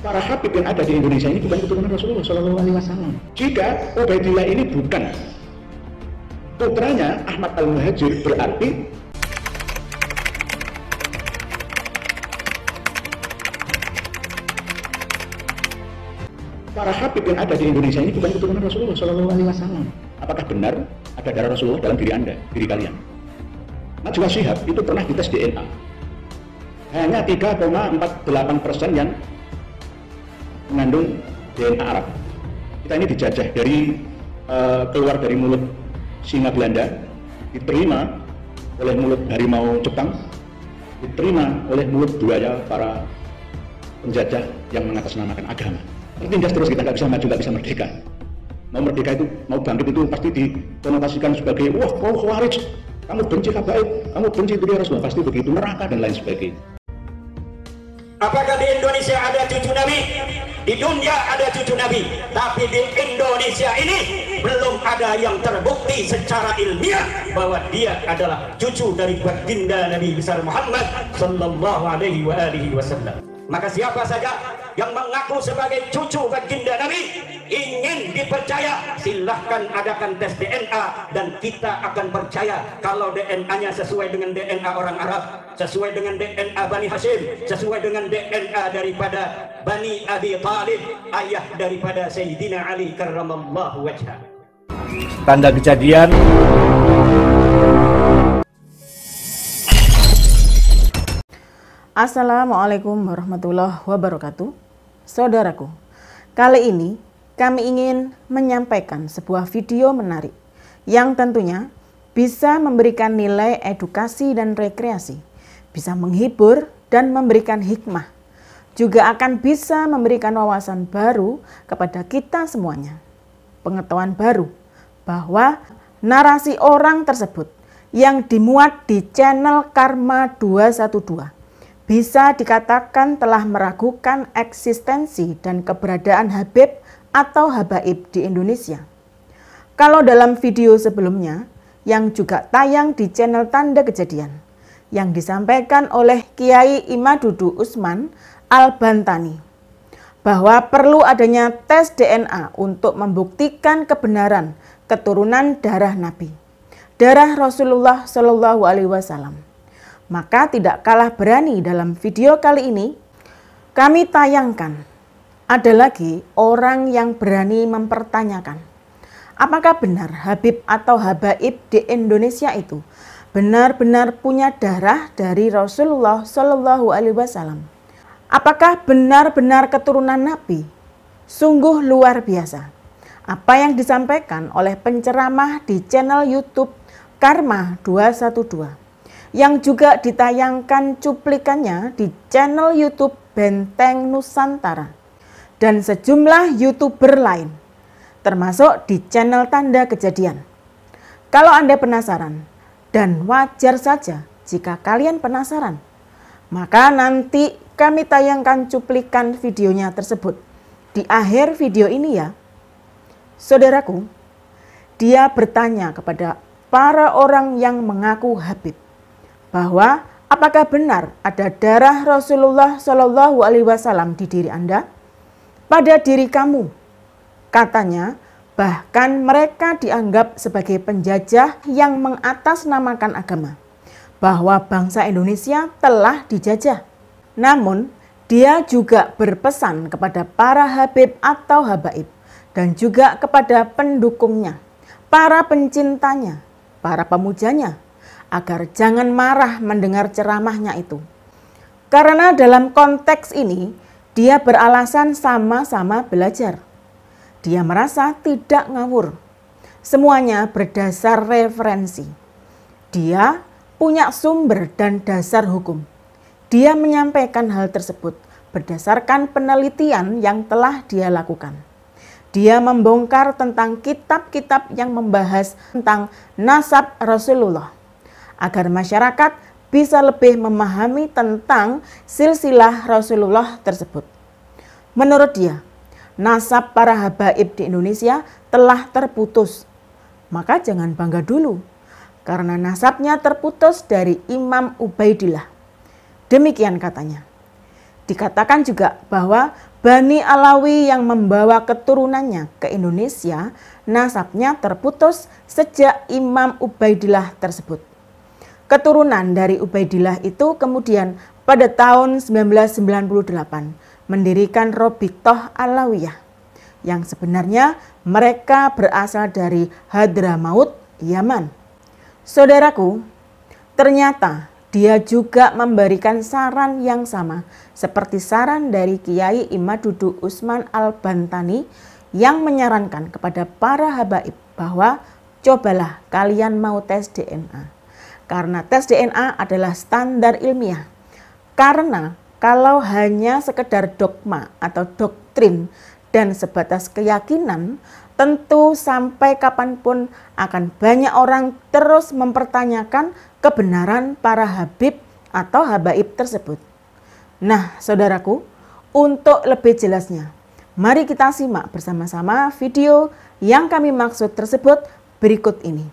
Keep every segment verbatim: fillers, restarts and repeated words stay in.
Para habib yang ada di Indonesia ini bukan keturunan Rasulullah Shallallahu Alaihi Wasallam. Jika Ubaidillah ini bukan putranya Ahmad Al-Muhajir, berarti para habib yang ada di Indonesia ini bukan keturunan Rasulullah Shallallahu Alaihi Wasallam. Apakah benar ada darah Rasulullah dalam diri Anda, diri kalian? Najwa Shihab itu pernah dites D N A. Hanya tiga koma empat delapan persen yang mengandung D N A Arab. Kita ini dijajah dari uh, keluar dari mulut singa Belanda, diterima oleh mulut harimau Jepang, diterima oleh mulut buaya para penjajah yang mengatasnamakan agama. Tertindas terus, kita nggak bisa maju, nggak bisa merdeka. Mau merdeka itu, mau bangkit itu pasti dikonotasikan sebagai wah kau khawarij, kamu benci habaib, kamu benci itu dia Rasulullah, pasti begitu, neraka dan lain sebagainya. Apakah di Indonesia ada cucu Nabi? Di dunia ada cucu Nabi, tapi di Indonesia ini belum ada yang terbukti secara ilmiah bahwa dia adalah cucu dari baginda Nabi besar Muhammad sallallahu alaihi wa alihi wasallam. Maka siapa saja yang mengaku sebagai cucu baginda Nabi ingin dipercaya, silahkan adakan tes D N A dan kita akan percaya kalau D N A-nya sesuai dengan D N A orang Arab, sesuai dengan D N A Bani Hashim, sesuai dengan D N A daripada Bani Abi Thalib, ayah daripada Sayyidina Ali karramallahu wajhah. Tanda kejadian Assalamualaikum warahmatullahi wabarakatuh. Saudaraku, kali ini kami ingin menyampaikan sebuah video menarik yang tentunya bisa memberikan nilai edukasi dan rekreasi, bisa menghibur dan memberikan hikmah, juga akan bisa memberikan wawasan baru kepada kita semuanya. Pengetahuan baru bahwa narasi orang tersebut yang dimuat di channel Karma dua satu dua bisa dikatakan telah meragukan eksistensi dan keberadaan Habib atau habaib di Indonesia. Kalau dalam video sebelumnya yang juga tayang di channel Tanda Kejadian yang disampaikan oleh Kiai Imadudu Usman Al-Bantani bahwa perlu adanya tes D N A untuk membuktikan kebenaran keturunan darah Nabi, darah Rasulullah Shallallahu Alaihi Wasallam. Maka tidak kalah berani dalam video kali ini kami tayangkan ada lagi orang yang berani mempertanyakan apakah benar Habib atau habaib di Indonesia itu benar-benar punya darah dari Rasulullah Shallallahu Alaihi Wasallam. Apakah benar-benar keturunan Nabi? Sungguh luar biasa apa yang disampaikan oleh penceramah di channel YouTube Karma dua satu dua. Yang juga ditayangkan cuplikannya di channel YouTube Benteng Nusantara dan sejumlah YouTuber lain, termasuk di channel Tanda Kejadian. Kalau Anda penasaran, dan wajar saja jika kalian penasaran, maka nanti kami tayangkan cuplikan videonya tersebut di akhir video ini ya. Saudaraku, dia bertanya kepada para orang yang mengaku Habib, bahwa apakah benar ada darah Rasulullah Shallallahu Alaihi Wasallam di diri Anda, pada diri kamu. Katanya bahkan mereka dianggap sebagai penjajah yang mengatasnamakan agama, bahwa bangsa Indonesia telah dijajah. Namun dia juga berpesan kepada para habib atau habaib dan juga kepada pendukungnya, para pencintanya, para pemujanya, agar jangan marah mendengar ceramahnya itu. Karena dalam konteks ini, dia beralasan sama-sama belajar. Dia merasa tidak ngawur. Semuanya berdasar referensi. Dia punya sumber dan dasar hukum. Dia menyampaikan hal tersebut berdasarkan penelitian yang telah dia lakukan. Dia membongkar tentang kitab-kitab yang membahas tentang nasab Rasulullah, agar masyarakat bisa lebih memahami tentang silsilah Rasulullah tersebut. Menurut dia, nasab para habaib di Indonesia telah terputus. Maka jangan bangga dulu, karena nasabnya terputus dari Imam Ubaidillah. Demikian katanya. Dikatakan juga bahwa Bani Alawi yang membawa keturunannya ke Indonesia, nasabnya terputus sejak Imam Ubaidillah tersebut. Keturunan dari Ubaidillah itu kemudian pada tahun sembilan belas sembilan puluh delapan mendirikan Robitoh Alawiyah, yang sebenarnya mereka berasal dari Hadramaut, Yaman. Saudaraku, ternyata dia juga memberikan saran yang sama seperti saran dari Kiai Imadudu Usman Al-Bantani yang menyarankan kepada para habaib bahwa cobalah kalian mau tes D N A. Karena tes D N A adalah standar ilmiah. Karena kalau hanya sekedar dogma atau doktrin dan sebatas keyakinan, tentu sampai kapanpun akan banyak orang terus mempertanyakan kebenaran para habib atau habaib tersebut. Nah, saudaraku, untuk lebih jelasnya, mari kita simak bersama-sama video yang kami maksud tersebut berikut ini.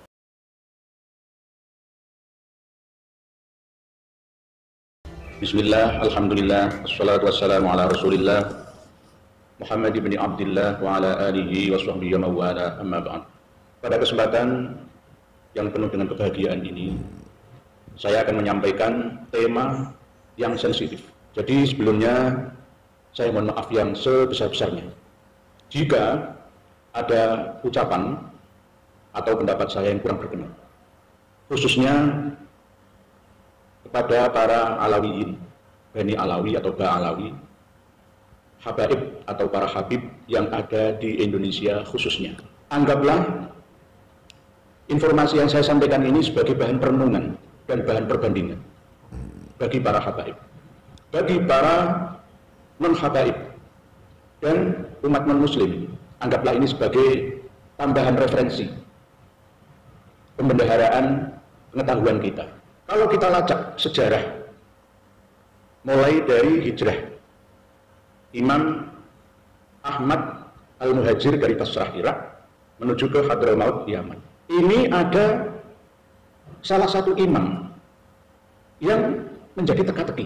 Bismillah, alhamdulillah, wassalatu wassalamu ala rasulillah Muhammad ibn Abdullah wa ala alihi wa sahbihi wa mawala amma ba'd. Pada kesempatan yang penuh dengan kebahagiaan ini, saya akan menyampaikan tema yang sensitif. Jadi sebelumnya saya mohon maaf yang sebesar-besarnya jika ada ucapan atau pendapat saya yang kurang berkenan, khususnya kepada para Alawiyin, Bani Alawi atau Ba Alawi, habaib atau para habib yang ada di Indonesia khususnya. Anggaplah informasi yang saya sampaikan ini sebagai bahan perenungan dan bahan perbandingan bagi para habaib, bagi para non-habaib dan umat non-muslim. Anggaplah ini sebagai tambahan referensi pembendaharaan pengetahuan kita. Kalau kita lacak sejarah mulai dari hijrah Imam Ahmad Al-Muhajir dari Basrah Irak menuju ke Hadramaut, Yaman. Ini ada salah satu imam yang menjadi teka-teki,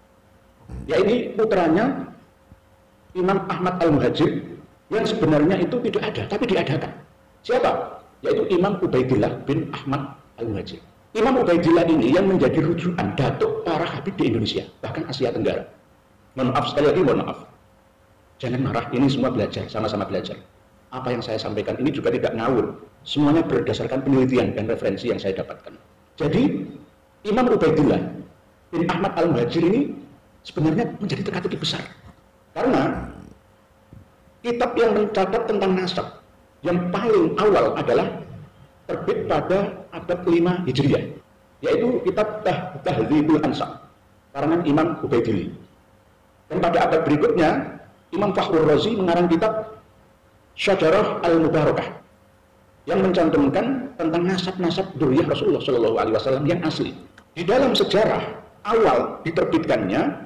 yaitu putranya Imam Ahmad Al-Muhajir yang sebenarnya itu tidak ada, tapi diadakan. Siapa? Yaitu Imam Ubaidillah bin Ahmad Al-Muhajir. Imam Ubaidillah ini yang menjadi rujukan datuk para habib di Indonesia, bahkan Asia Tenggara. Mohon maaf, sekali lagi mohon maaf. Jangan marah, ini semua belajar, sama-sama belajar. Apa yang saya sampaikan ini juga tidak ngawur. Semuanya berdasarkan penelitian dan referensi yang saya dapatkan. Jadi, Imam Ubaidillah bin Ahmad Al-Muhajir ini sebenarnya menjadi teka-teki besar. Karena kitab yang mencatat tentang nasab yang paling awal adalah terbit pada abad kelima Hijriah, yaitu kitab Tahdzibul Ansab karangan Imam Ubaidillah. Dan pada abad berikutnya Imam Fakhrur Razi mengarang kitab Syajarah Al-Mubarakah yang mencantumkan tentang nasab-nasab dzurriyyah Rasulullah Shallallahu Alaihi Wasallam yang asli. Di dalam sejarah awal diterbitkannya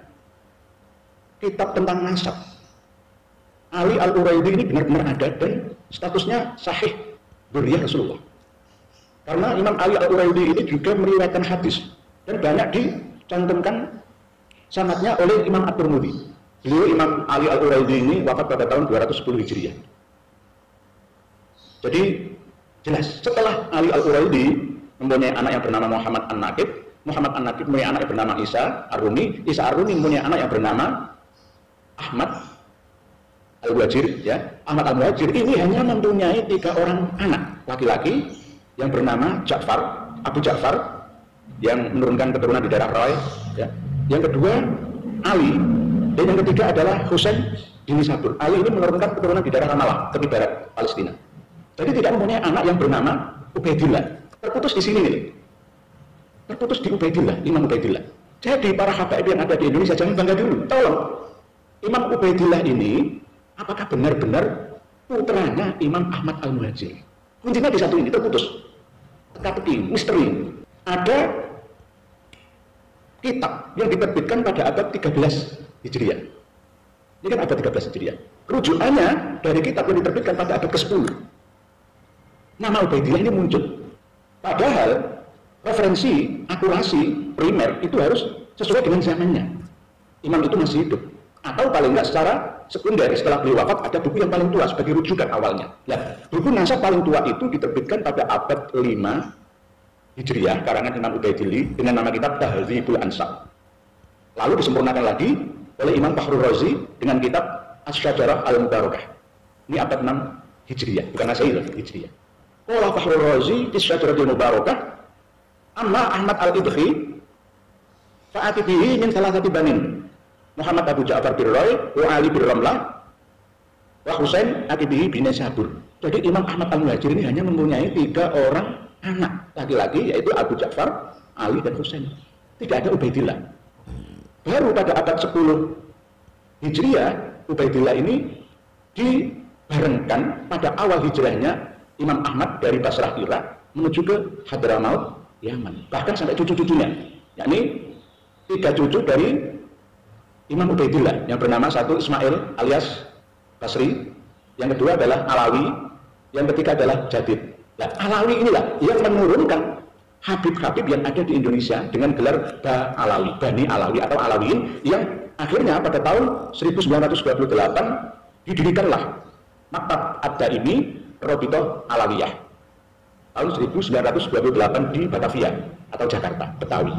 kitab tentang nasab, Ali Al-Uraidi ini benar-benar ada dan statusnya sahih dzurriyyah Rasulullah. Karena Imam Ali Al-Uraidi ini juga meriwayatkan hadis dan banyak dicantumkan sanadnya oleh Imam At-Tirmidzi. Beliau Imam Ali Al-Uraidi ini wafat pada tahun dua ratus sepuluh Hijriah. Jadi jelas setelah Ali Al-Uraidi mempunyai anak yang bernama Muhammad An-Naqib, Muhammad An-Naqib mempunyai anak yang bernama Isa Ar-Rumi, Isa Ar-Rumi mempunyai anak yang bernama Ahmad Al-Muhajir, ya. Ahmad Al-Muhajir ini hanya mempunyai tiga orang anak laki-laki yang bernama Ja'far, Abu Ja'far yang menurunkan keturunan di daerah Roy, ya. Yang kedua Ali, dan yang ketiga adalah Husain bin Sabur. Ali ini menurunkan keturunan di daerah Ramallah, tepi barat Palestina. Jadi tidak mempunyai anak yang bernama Ubaidillah. Terputus di sini nih. Terputus di Ubaidillah, Imam Ubaidillah. Jadi para habaib yang ada di Indonesia jangan bangga dulu. Tolong. Imam Ubaidillah ini apakah benar-benar putranya Imam Ahmad Al-Muhajir? Kuncinya di satu ini, terputus. Teka-teki, misteri. Ada kitab yang diterbitkan pada abad tiga belas Hijriah. Ini kan abad tiga belas Hijriah. Rujukannya dari kitab yang diterbitkan pada abad ke sepuluh. Nama Ubaidillah ini muncul. Padahal referensi, akurasi, primer itu harus sesuai dengan zamannya. Imam itu masih hidup. Atau paling enggak secara sekunder setelah beliau wafat ada buku yang paling tua sebagai rujukan awalnya. Nah, buku nasab paling tua itu diterbitkan pada abad lima Hijriah karangan Imam Ubaidillah dengan nama kitab Tahdzibul Ansab. Lalu disempurnakan lagi oleh Imam Fakhrur Razi dengan kitab Asy-Syajarah Al-Mubarakah. Ini abad enam Hijriah, bukan Masehi loh, Hijriah. Qala Fakhrur Razi fi Asy-Syajarah Al-Mubarakah, amma Ahmad Al-Idhi fa'ati bihi min salasati banin. Muhammad Abu Ja'far bin Roy, wa Ali bin Ramlah, wa Husain Akibihi bin Sabur. Jadi Imam Ahmad Al-Muhajir ini hanya mempunyai tiga orang anak laki-laki, yaitu Abu Ja'far, Ali, dan Husain. Tidak ada Ubaidillah. Baru pada abad sepuluh Hijriah, Ubaidillah ini dibarengkan pada awal hijrahnya Imam Ahmad dari Basrah Irak menuju ke Hadramaut, Yaman. Bahkan sampai cucu-cucunya, yakni tiga cucu dari Imam Ubaidillah yang bernama satu Ismail alias Basri, yang kedua adalah Alawi, yang ketiga adalah Jadid. Nah, Alawi inilah yang menurunkan Habib-Habib yang ada di Indonesia dengan gelar Ba Alawi, Bani Alawi atau Alawiyin, yang akhirnya pada tahun seribu sembilan ratus dua puluh delapan didirikanlah Maktab Ad-Daimi Robitoh Alawiyah tahun seribu sembilan ratus dua puluh delapan di Batavia atau Jakarta, Betawi.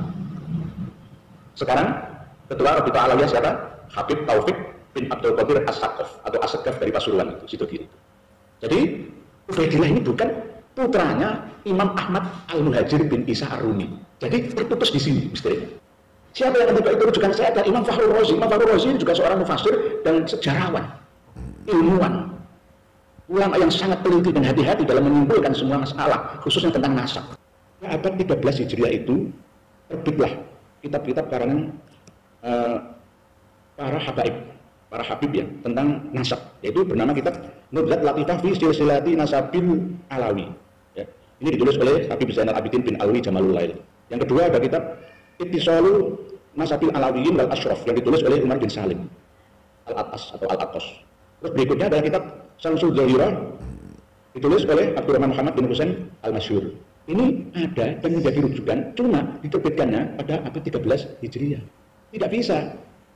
Sekarang Ketua Robitoh Alawiyah siapa? Habib Taufik bin Abdul Qadir As-Sakaf atau As-Sakaf dari Pasuruan itu, situ kiri. Jadi Ubaidillah ini bukan putranya Imam Ahmad Al-Muhajir bin Isa Ar-Rumi. Jadi terputus di sini misterinya. Siapa yang ketika itu rujukan saya adalah Imam Fakhrur Razi. Imam Fakhrur Razi juga seorang mufassir dan sejarawan, ilmuwan, ulama yang sangat teliti dan hati-hati dalam menyimpulkan semua masalah, khususnya tentang nasab. Pada abad tiga belas Hijriah itu terbitlah kitab-kitab karangan Uh, para habaib, para habib ya, tentang nasab, yaitu bernama kitab Nudlat Latifah fi Silsilati Nasabil Alawi ya. Ini ditulis oleh Habib Zainal Abidin bin Alwi Jamalul Lail. Yang kedua ada kitab Ittisalu Nasabil Alawiyin wal Ashraf yang ditulis oleh Umar bin Salim Al-Atas atau Al-Atos. Terus berikutnya adalah kitab Syamsul Zahirah ditulis oleh Abdurrahman Muhammad bin Husain Al-Masyhur. Ini ada dan menjadi rujukan, cuma diterbitkannya pada abad tiga belas Hijriah. Tidak bisa.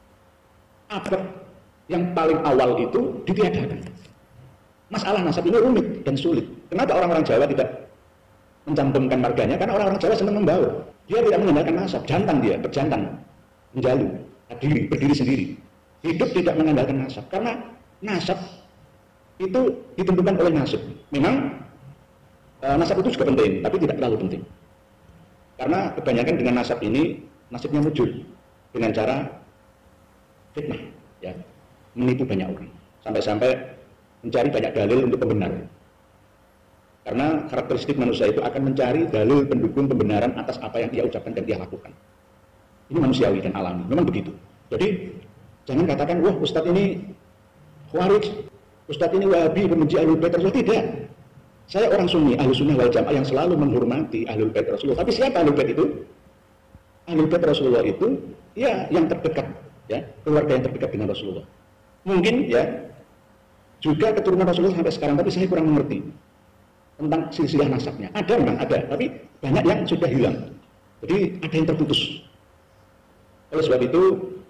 Abad yang paling awal itu ditiadakan. Masalah nasab ini rumit dan sulit. Kenapa orang-orang Jawa tidak mencantumkan marganya? Karena orang-orang Jawa senang membaur. Dia tidak mengandalkan nasab, jantan dia, berjantan, menjalu, berdiri, berdiri sendiri. Hidup tidak mengandalkan nasab. Karena nasab itu ditentukan oleh nasib. Memang e, nasab itu juga penting, tapi tidak terlalu penting. Karena kebanyakan dengan nasab ini, nasibnya muncul dengan cara fitnah, ya, menipu banyak orang, sampai-sampai mencari banyak dalil untuk pembenar. Karena karakteristik manusia itu akan mencari dalil pendukung pembenaran atas apa yang dia ucapkan dan dia lakukan. Ini manusiawi dan alami, memang begitu. Jadi jangan katakan, wah Ustadz ini Khawarij, Ustadz ini Wahabi, pembenci Ahlul Bait Rasulullah. Tidak. Saya orang Sunni, Ahlus Sunnah wal Jamaah yang selalu menghormati Ahlul Bait Rasulullah. Tapi siapa Ahlul Bait itu? Ahlul Bait Rasulullah itu ya yang terdekat, ya, keluarga yang terdekat dengan Rasulullah. Mungkin ya juga keturunan Rasulullah sampai sekarang, tapi saya kurang mengerti tentang silsilah nasabnya. Ada memang ada, tapi banyak yang sudah hilang. Jadi ada yang terputus. Oleh sebab itu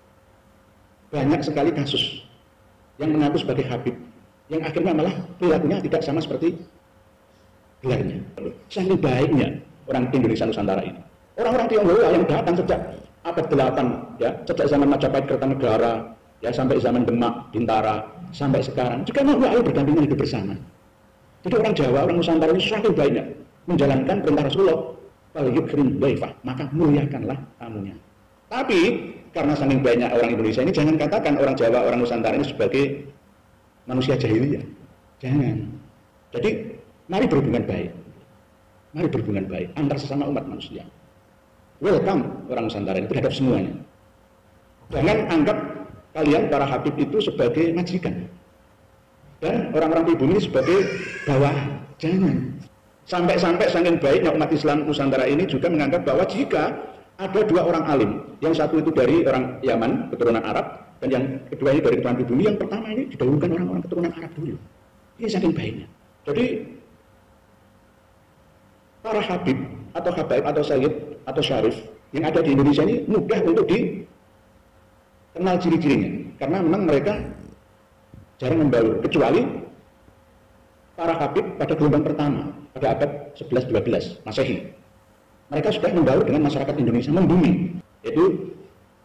banyak sekali kasus yang mengaku sebagai habib, yang akhirnya malah perilakunya tidak sama seperti gelarnya. Saking baiknya orang Indonesia Nusantara ini. Orang-orang Tionghoa yang datang sejak abad delapan, ya, sejak zaman Majapahit Kertanegara, ya, sampai zaman Demak, Bintara, sampai sekarang juga mau ayo berdampingan hidup bersama. Jadi orang Jawa, orang Nusantara ini semakin banyak menjalankan perintah Rasulullah, fal yukrim dhaifah, maka muliakanlah tamunya. Tapi karena saking banyak orang Indonesia ini, jangan katakan orang Jawa, orang Nusantara ini sebagai manusia jahiliyah. Jangan. Jadi mari berhubungan baik. Mari berhubungan baik antar sesama umat manusia. Welcome orang Nusantara ini terhadap semuanya. Jangan anggap kalian para habib itu sebagai majikan dan orang-orang pribumi sebagai bawahan. Jangan. Sampai-sampai saking baiknya umat Islam Nusantara ini juga menganggap bahwa jika ada dua orang alim, yang satu itu dari orang Yaman, keturunan Arab, dan yang kedua ini dari keturunan pribumi, yang pertama ini didahulukan orang-orang keturunan Arab dulu. Ini saking baiknya. Jadi para habib atau habaib atau sayyid atau syarif yang ada di Indonesia ini mudah untuk kenal ciri-cirinya, karena memang mereka jarang membaur, kecuali para Habib pada gelombang pertama pada abad sebelas dua belas Masehi. Mereka sudah membaur dengan masyarakat Indonesia, membumi, yaitu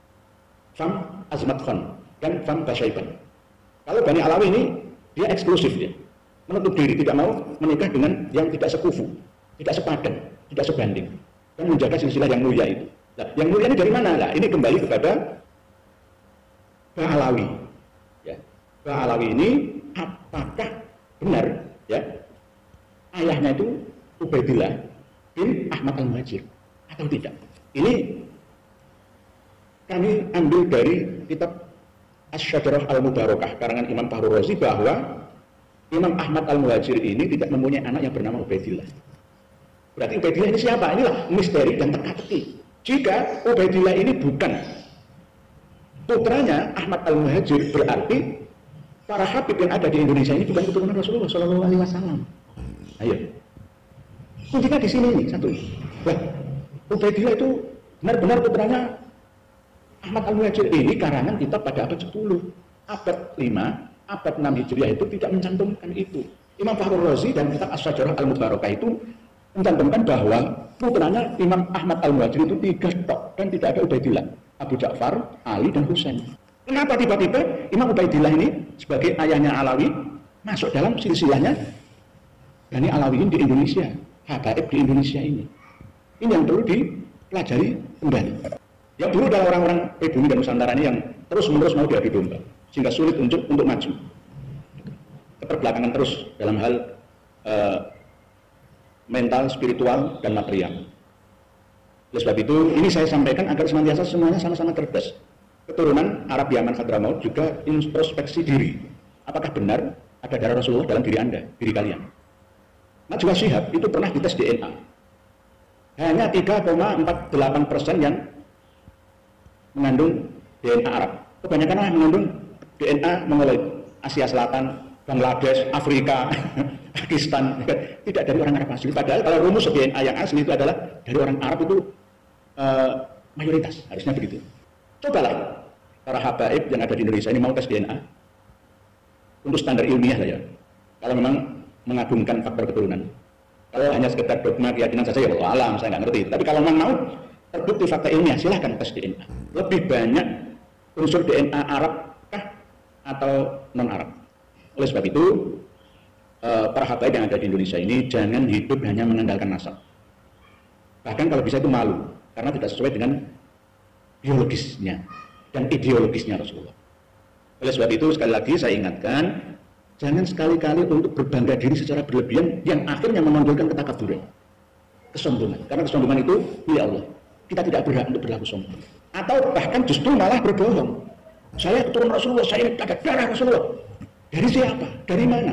Fam Azmat Khan dan Fam Basyaiban. Kalau Bani Alawi ini dia eksklusif, dia menutup diri, tidak mau menikah dengan yang tidak sekufu, tidak sepadan, tidak sebanding, dan menjaga silsilah yang mulia itu. Nah, yang mulia ini dari mana? Nah, ini kembali kepada Ba Alawi. Ya. Ba Alawi ini apakah benar, ya, ayahnya itu Ubaidillah bin Ahmad Al-Muhajir atau tidak? Ini kami ambil dari kitab Asy-Syajarah Al-Mubarakah karangan Imam Fahru Razi, bahwa Imam Ahmad Al-Muhajir ini tidak mempunyai anak yang bernama Ubaidillah. Berarti Ubaidillah ini siapa? Inilah misteri dan teka-teki. Jika Ubaidillah ini bukan putranya Ahmad Al-Muhajir, berarti para Habib yang ada di Indonesia ini bukan keturunan Rasulullah Shallallahu Alaihi Wasallam. Ayo, kuncinya di sini nih satu. Nah, Ubaidillah itu benar-benar putranya Ahmad Al-Muhajir. Ini karangan kitab pada abad sepuluh, abad lima, abad enam Hijriah itu tidak mencantumkan itu. Imam Fahru Razi dan kitab Asy-Syajarah Al-Mubarakah itu mencantumkan bahwa putranya Imam Ahmad Al-Muhajir itu tiga tok dan tidak ada Ubaidillah, Abu Ja'far, Ali, dan Husain. Kenapa tiba-tiba Imam Ubaidillah ini sebagai ayahnya Alawi masuk dalam silsilahnya Bani Alawiyin di Indonesia, habaib di Indonesia ini? Ini yang perlu dipelajari kembali. Yang dulu adalah orang-orang pribumi dan Nusantara ini yang terus-menerus mau diadu domba, sehingga sulit untuk untuk maju. Keterbelakangan terus dalam hal uh, mental, spiritual, dan material. Oleh sebab itu, ini saya sampaikan agar senantiasa semuanya sama-sama cerdas. Keturunan Arab Yaman Hadramaut juga introspeksi diri. Apakah benar ada darah Rasulullah dalam diri Anda, diri kalian? Najwa Shihab itu pernah dites D N A. Hanya tiga koma empat delapan persen yang mengandung D N A Arab. Kebanyakan mengandung D N A Mongoloid, Asia Selatan, Bangladesh, Afrika, Pakistan, tidak dari orang Arab asli. Padahal kalau rumus D N A yang asli itu adalah dari orang Arab itu uh, mayoritas, harusnya begitu. Cobalah para habaib yang ada di Indonesia ini mau tes D N A untuk standar ilmiah saja. Kalau memang mengagungkan faktor keturunan. Kalau hanya sekedar dogma keyakinan saja, ya Allah alam, saya nggak ngerti. Tapi kalau memang mau terbukti fakta ilmiah, silahkan tes D N A. Lebih banyak unsur D N A Arab kah atau non Arab? Oleh sebab itu, para habaib yang ada di Indonesia ini jangan hidup hanya mengandalkan nasab. Bahkan kalau bisa itu malu, karena tidak sesuai dengan biologisnya dan ideologisnya Rasulullah. Oleh sebab itu, sekali lagi saya ingatkan, jangan sekali-kali untuk berbangga diri secara berlebihan yang akhirnya menonjolkan ketakaburan, kesombongan. Karena kesombongan itu milik Allah. Kita tidak berhak untuk berlaku sombong. Atau bahkan justru malah berbohong. Saya keturunan Rasulullah, saya ini ada darah Rasulullah. Dari siapa? Dari mana?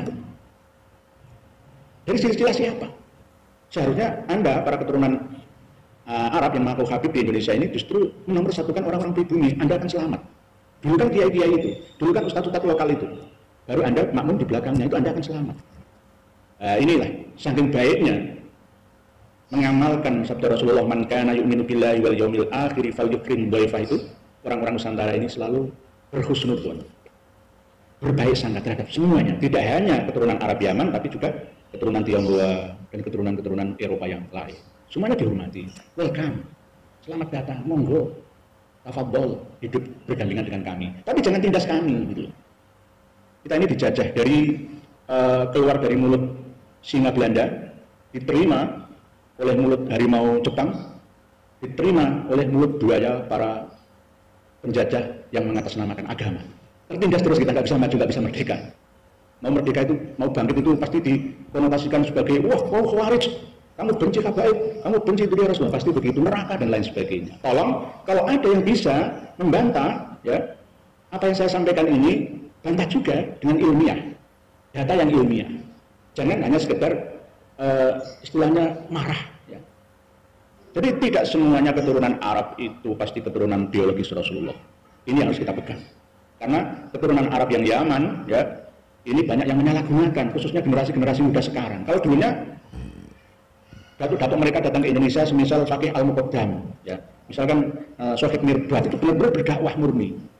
Dari silsilah siapa? Seharusnya Anda, para keturunan uh, Arab yang mengaku Habib di Indonesia ini, justru menomorsatukan orang-orang pribumi. Anda akan selamat. Dulu kan kiai-kiai itu, dulu kan ustadz-ustadz lokal itu. Baru Anda makmum di belakangnya, itu Anda akan selamat. Nah, inilah, saking baiknya mengamalkan sabda Rasulullah, man kana yu'minu billahi wal yaumil akhir falyukrim dhaifah, itu orang-orang Nusantara ini selalu berhusnudzon, berbaik sangka terhadap semuanya, tidak hanya keturunan Arab Yaman, tapi juga keturunan Tionghoa dan keturunan-keturunan Eropa yang lain. Semuanya dihormati. Welcome, selamat datang, monggo, tafadhol, hidup berdampingan dengan kami. Tapi jangan tindas kami, gitu. Kita ini dijajah dari uh, keluar dari mulut singa Belanda, diterima oleh mulut harimau Jepang, diterima oleh mulut buaya para penjajah yang mengatasnamakan agama. Tertindas terus, kita nggak bisa maju, nggak bisa merdeka. Mau merdeka itu, mau bangkit itu pasti dikonotasikan sebagai wah, kau khawarij, kamu benci habaib, kamu benci diri Rasulullah, pasti begitu, neraka dan lain sebagainya. Tolong, kalau ada yang bisa membantah, ya, apa yang saya sampaikan ini, bantah juga dengan ilmiah, data yang ilmiah. Jangan hanya sekedar uh, istilahnya marah. Ya. Jadi tidak semuanya keturunan Arab itu pasti keturunan biologis Rasulullah. Ini yang harus kita pegang. Karena keturunan Arab yang Yaman, ya, ini banyak yang menyalahgunakan, khususnya generasi-generasi muda sekarang. Kalau dulunya datuk-datuk mereka datang ke Indonesia, semisal Fakih Al-Muqaddam, ya, misalkan uh, Sohib Mirdad, itu benar-benar berdakwah murni.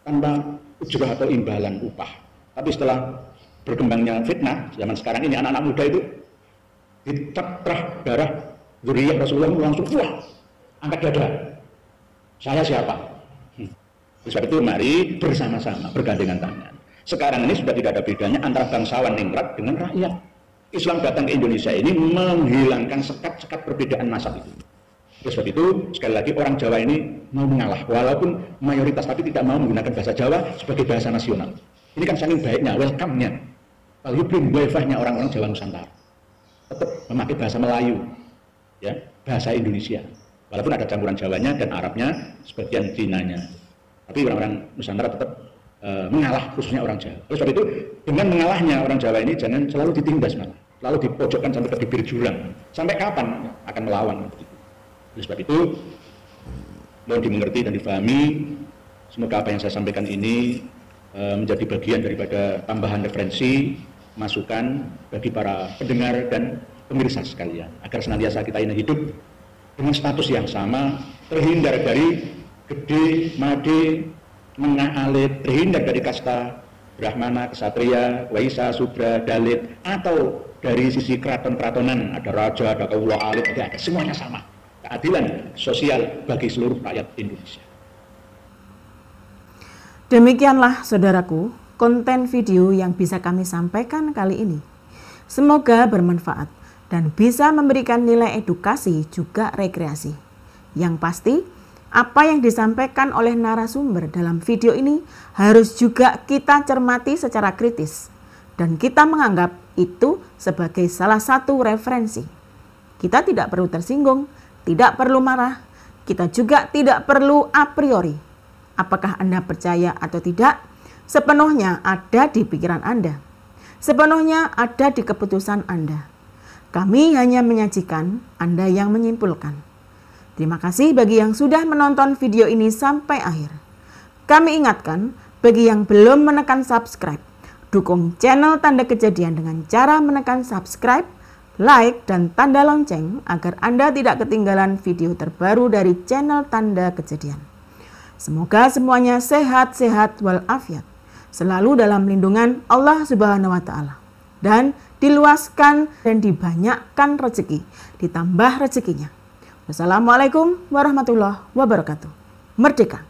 tanpa ujrah atau imbalan upah. Tapi setelah berkembangnya fitnah zaman sekarang ini, anak-anak muda itu ditetrah darah dzurriyyah Rasulullah langsung wah angkat dada, saya siapa? Hmm. Sebab itu mari bersama-sama bergandengan tangan. Sekarang ini sudah tidak ada bedanya antara bangsawan ningrat dengan rakyat. Islam datang ke Indonesia ini menghilangkan sekat-sekat perbedaan nasab itu. Oleh sebab itu, sekali lagi orang Jawa ini mau mengalah, walaupun mayoritas tapi tidak mau menggunakan bahasa Jawa sebagai bahasa nasional. Ini kan saking baiknya, welcome-nya, lalu belum wafahnya orang-orang Jawa Nusantara. Tetap memakai bahasa Melayu, ya, bahasa Indonesia. Walaupun ada campuran Jawanya dan Arabnya, sebagian Cinanya. Tapi orang-orang Nusantara tetap uh, mengalah, khususnya orang Jawa. Oleh sebab itu, dengan mengalahnya orang Jawa ini jangan selalu ditindas malah, selalu dipojokkan sampai ke bibir jurang. Sampai kapan akan melawan? Oleh sebab itu, mohon dimengerti dan difahami. Semoga apa yang saya sampaikan ini uh, menjadi bagian daripada tambahan referensi, masukan bagi para pendengar dan pemirsa sekalian, agar senantiasa kita ini hidup dengan status yang sama, terhindar dari gede, made, menengah alit, terhindar dari kasta Brahmana, Ksatria, Waisa, Sudra, Dalit, atau dari sisi keraton-keratonan, ada raja, ada kaula alit, ada, ada semuanya sama. Keadilan sosial bagi seluruh rakyat Indonesia. Demikianlah saudaraku, konten video yang bisa kami sampaikan kali ini. Semoga bermanfaat dan bisa memberikan nilai edukasi juga rekreasi. Yang pasti, apa yang disampaikan oleh narasumber dalam video ini harus juga kita cermati secara kritis. Dan kita menganggap itu sebagai salah satu referensi. Kita tidak perlu tersinggung, tidak perlu marah, kita juga tidak perlu a priori. Apakah Anda percaya atau tidak, sepenuhnya ada di pikiran Anda. Sepenuhnya ada di keputusan Anda. Kami hanya menyajikan, Anda yang menyimpulkan. Terima kasih bagi yang sudah menonton video ini sampai akhir. Kami ingatkan, bagi yang belum menekan subscribe, dukung channel Tanda Kejadian dengan cara menekan subscribe, like, dan tanda lonceng agar Anda tidak ketinggalan video terbaru dari channel Tanda Kejadian. Semoga semuanya sehat-sehat walafiat, selalu dalam lindungan Allah Subhanahu wa Ta'ala, dan diluaskan dan dibanyakkan rezeki, ditambah rezekinya. Wassalamualaikum warahmatullahi wabarakatuh. Merdeka!